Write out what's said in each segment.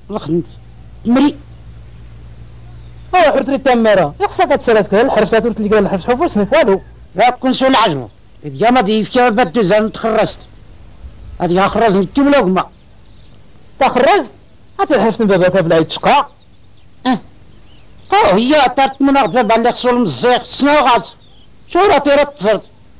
الخدمة مري حرت لي التماره خصك تسالات كذا الحرف تاتورت لي كذا الحرف حفر سنك والو لا كون سول العجمة إذا ما ضيف كيف بدو زان تخرجت هذه خرجني كم لقمة تخرجت حتى الحرف باباك بلا يتشقى هي طارت من أغد بابا اللي خصو المزيق سنا غاز شو راه تيرا تزرد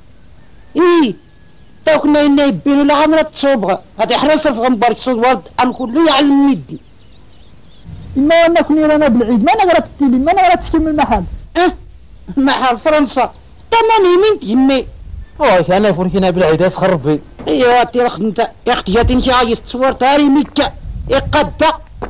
تا كنا يبين ولا غنرا تصوبغا هادي حراسة في غنبارك صوت ورد أم كله يعلم يدي إما أنا كوني رانا بالعيد ما أنا غرات التيلي ما أنا غرات تسكن المحل محل فرنسا تماني من تهمي أنا فوركينا بالعيد أسخر بي ايوا تيرا خدمتا يا اختي هاتي انتي عايز تصور تاري ميكا يقدا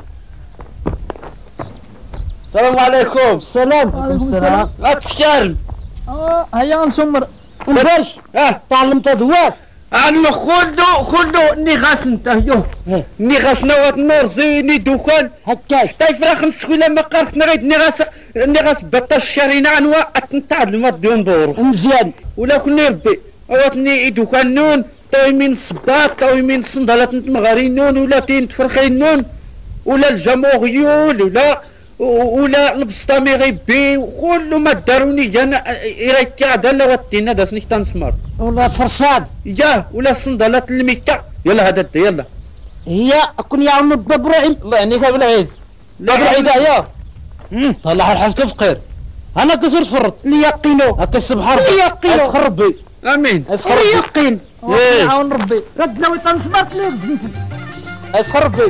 السلام عليكم. السلام غتشكرم. هيا غنسمر باش تعلمت دوار أنا خلو نغاس نتا نغاس نوات نور زيني دوكان هكاك طيب راه خنسكو لما قرخت نغيد نغاس بطا الشارين عنوا اتنتاع المد ندور مزيان ولا كني ربي اواتني دوكان نون تاوي من الصباط تاوي من الصندالات نتمغارين نون ولا تين تفرخين نون ولا الجمهوريول ولا البسطامي غيبي وكل ما داروني انا رايتي عاد لا واتينا داسني تنسمر ولا فرصاد ولا الصندالات الميكا يلا هذا يلا هي كون يا عم ببرعين الله يعنيك بالعيد لا بالعيد يا طلع الحاجة فقير انا كسرت فرط ليقينو هكا السبحان ليقينو اسخر ربي امين اسخر ربي يقين يعاون ربي رد لو تنسمرت لي اسخر ربي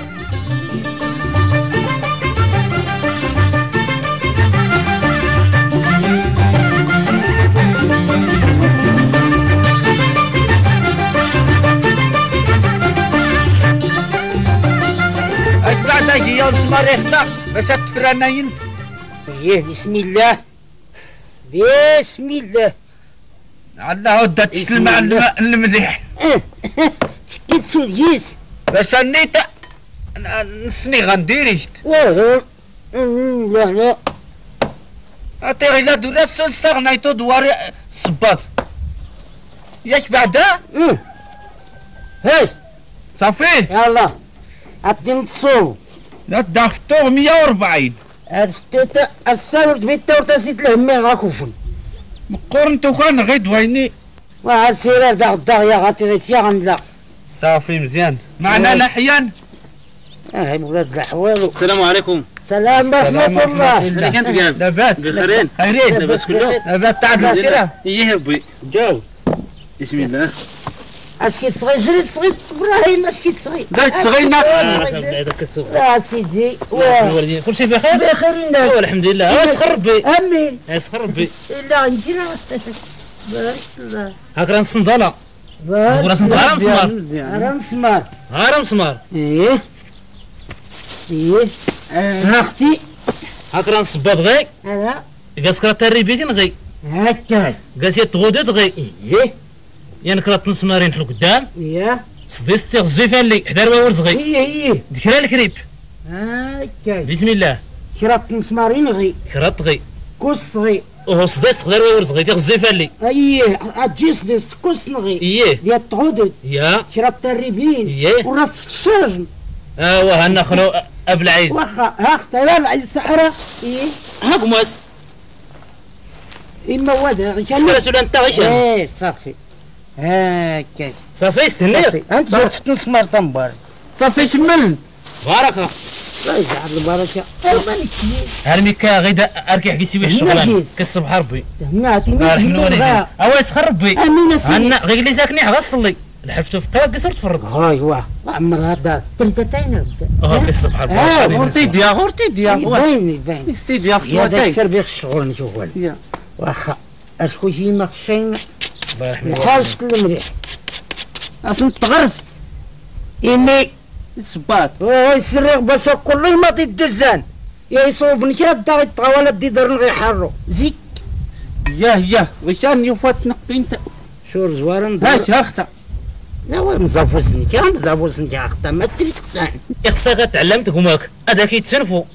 بعد اجي يا الزمار يخطا باش تفرانا ينت بسم الله بسم الله الله ودا تسلم على الماء المليح شكيت سوليس باش نيت نسني غنديريشت لا لا عطي غير دورا السول استغنيتو دواري الصباط ياك بعدا هاي صافي يلا عطيني التصوم لا داختو 140 عرفت السالور بيتا ورتسيت لهمي غاكوفن مقورنتو كان غيد ويني وعاد سيرار دا غدا يا غاتي غيت فيها غنلا صافي مزيان معنا لحيان ولاد الحوالو. السلام عليكم. السلام ورحمة الله. كيف انت قال؟ لاباس بخيرين؟ خيرين لاباس كله؟ لاباس تعدل سيرة ايه ربي جاو بسم الله. اشكي صغير زريت صغير ابراهيم اشكي صغير زريت صغير ناقص بعيدك الصغير يا سيدي الوالدين كل شيء بخير؟ بخير الناس الحمد لله اسخر ربي امين اسخر ربي لا نجينا بارك الله هاك راه الصندالة بارك راه صندالة راه مسمار راه مسمار راه مسمار ايه ها اختي هاك راه الصباط غي انا قاسك راه تاري بيتين غي هكا قاس يتغودت غي ايه يانك راه تنسمارين حلو قدام ايه صديستي غزيفه اللي حدا الواورز غي ايه ذكرى الكريب هكا بسم الله شرات مسمارين غي كرات غي كوست غي وهو صديست غير الواورز غي تغزيفه اللي ايه عجيس ديس كوست غي ايه ديال التغودد يا شرات التريبين ايه وراس الشرج وهنا خلو ابل عيد واخا ها اختي لا العيد السحرة ايه هاك مواس اما واد سكرت ولا انت غيشان ايه صافي هاكا صافي استنير انت درت في مسمار طنبار صافي شمل بارك الله يجعل البركه مالك هرميكا غيدا اركي حكي سيوي الشغلان كالصبح ربي هنا حلواني اواس خربي امين سيدي هنا غير لي ساكني غصلي الحفت في قيا قصرت فرد ايوا عمر هذا تلتتين كالصبح ربي غورتي ديا باين استي ديا في يا داك صوتي السربيخ الشغل نشوفه واخا اشكو شي ما خشينا الله يرحمه حاجة المريح اصلا تغرس إني الصباط يسرق باش كله ما تدزان يا يصوب نشاد دا يطاولا دي درن غيحرو زيك ياه وشان يفوت نقي انت شور زوارن هاش اختا لا وين مزافر سنتي مزافر سنتي اختا ما تري تقطع خصك تعلمت هماك هذا كيتسنفوا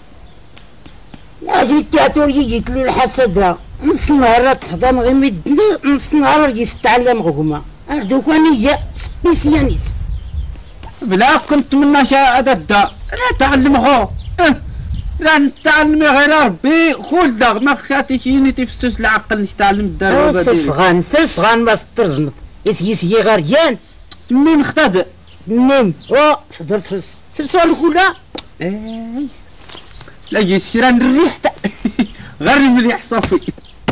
لا جيت تعتور جيت لي الحسد نص نهار تحضن غير مدني نص نهار يستعلم غوما دوك انا سبيسياليست بلا كنت منا شاهد الدار لا تعلمه لا نتعلمي غير ربي خلدا ما خاتي شيني تفسس العقل نتعلم الدار سلسغان ما سترزمت يسي غاريان مين اختاد ميم فضلت سلسوال كلها اي لا يسيران الريح غير مليح صافي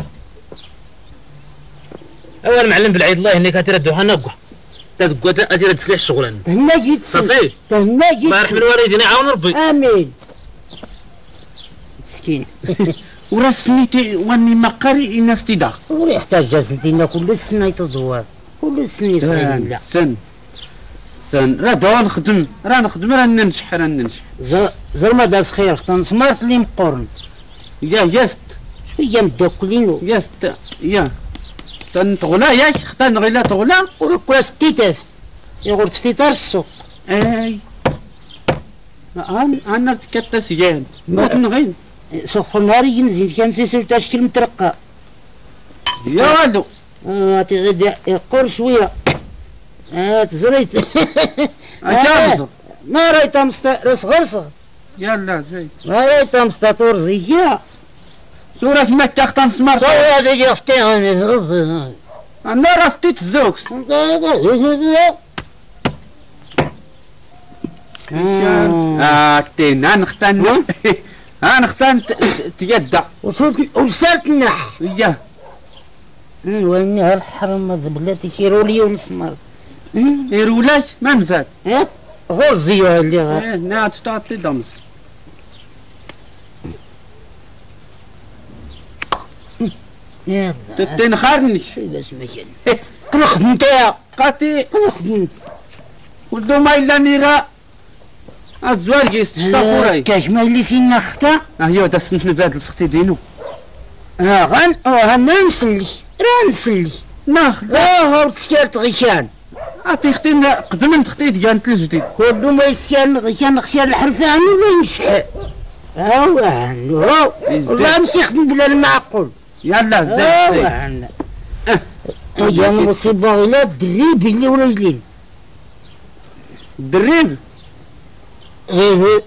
اول معلم بالعيد الله انك تردوها نقع تدقوا اتيرا تسليح الشغلان هنا جيت صافي هنا جيت بارح من والدينا عاون ربي امين مسكين ورسميتي واني مقري الناس تدا ولا يحتاج جازتنا كل سنه يتدور كل سنه يصير لا سن راه نخدم راه ننجح زعما داز خير خطن سمارت لي مقورن يست شويه مداكلينو يست تنتغلا ياك ختان غيلا تغلا وركلا ستيتاف يقول ستيتار السوق اي انا تكتا سيان ما نغين سوق نهاري ينزل كان سيسر تشكيل مترقى يا والو تغدى يقول شويه تزريت اجابز ما رايت امستا صغر يلا زي ما رايت امستا طورزيه صورة ما تختن سمارت هذا يختي انا رفتيت الزوكس تين نختن نختن تيدا وصلت النح اياه وين هالحرم بلاتي شيرولي ونسمر يرولاش ما نزاد غرزيه اللي غير نات تعطي دمز يلا تنخرنش بس ماشي كنخدم نتايا قاتي كنخدم ولدو ما إلا نيرا الزوال يستشتاقوراي كاش ما اللي سينا ختا هيا دا سنت نبادل سختي دينو غانا نسلي راه نسلي هاو تسكرت غيشان عطي ختي قدم تختي ديانت الجديد كل ما يسكن غيشان خشان الحرفان ولا ينشحق هاو والله ماشي يخدم بلا المعقول يلا زين يا مصيبة غير الدريب اللي ورجلين الدريب غير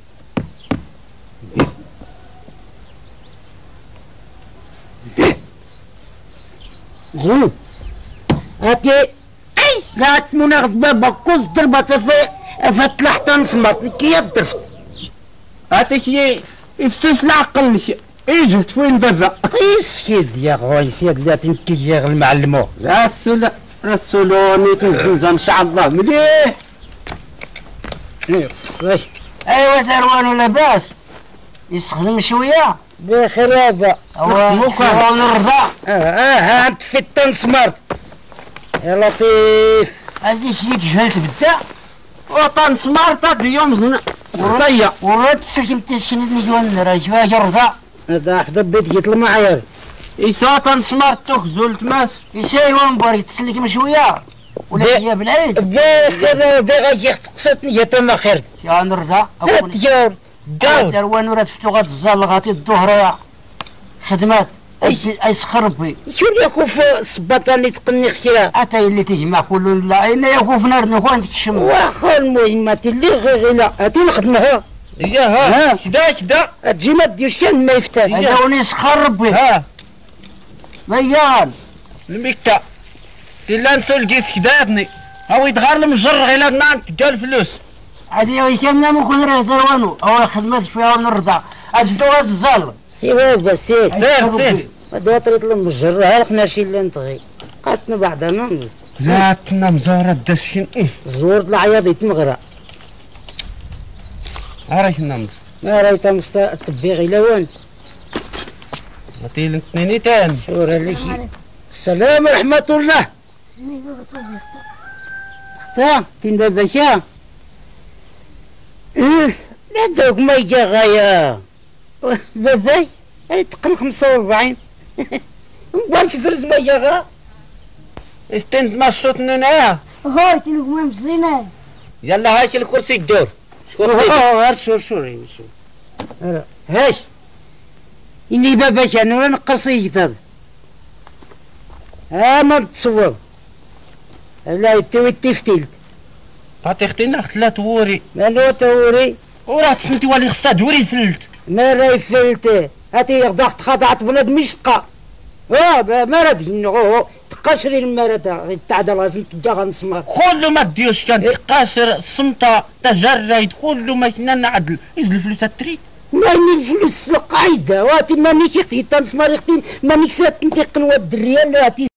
هاتي لا تمناخذ بابا كوز ضربت فتلح تنصمت كي يضرفت هاتي شي يفسس العقل يجهد فين بابا سكيد يا خويا سيد لا تنكي يا المعلمو رسولوني تنزنزن ان شاء الله مليح ايوا زروان لاباس يستخدم شويه بخير يابا هو نرضى هانت في التنسمارت يا لطيف هذه شي جهلت بدا وطن سمارت ديوم زنا غطية ورد سكم تسكن جوان رجوا جرضا هذا حدا بيت قلت المعايير إيساطن سمارتوك زولت ماس يساي وان بارك تسلك شويه ولا هي بالعيد بخير باغي تقصتني يا تما خير يا نرضى سات داود زروان ورد فتو غات الزال غاتي الظهر خدمات اي سخربي شو اللي يخوف الصباطه اللي تقني اختيرا اتا اللي تجمع كل لا اين يخوف نار نخوان تكشم واخا المهمات اللي غير هاتي نخدمها ها شدا تجي ما ديوش كان ما يفتح هذا وني سخربي ميال الميكا إلا نسول كيس كدادني هاو يتغار المجر غير نان تلقى الفلوس هادي كان ممكن راه دروانو او خدمات شويه ونرضى هاد غاد الزال سير بس سير هادو طريط المجر هالخنا شي اللي نطغي قاتنا بعضنا لا تنام زهرة داشين زور العياض يتمغرى عراش نامز ما رايت مستا تبي غير وين عطيل اثنين تام شور هالشي السلام ورحمة الله اختار تين باباشا لا دوك ما يجا غايا باباي انا تقن 45 مبارك زرز ما يجا غا استنت ما الصوت نونايا هاي تلقوا مزينة يلا هاك الكرسي الدور شكون شور هاش اللي باباشا انا ولا نقصي يكتب ما تصور لا يتوي التفتيل فاتي ختينا لا توري مالو توري وراه تسنتي والي خصها دوري فلت ما راهي فلته هاتي ضغط خضعت بنادم يشقى ما راه دينغو تقاشري المرة تاع لازم تجا غنسمر كله ما ديوش كان تقاشر الصمتة تجرد كله ما يسنان عدل يزل الفلوس تريد ماني الفلوس قايدة واتي ماني كي اختي تنسمر اختي ماني كسات نتيقن ود الريال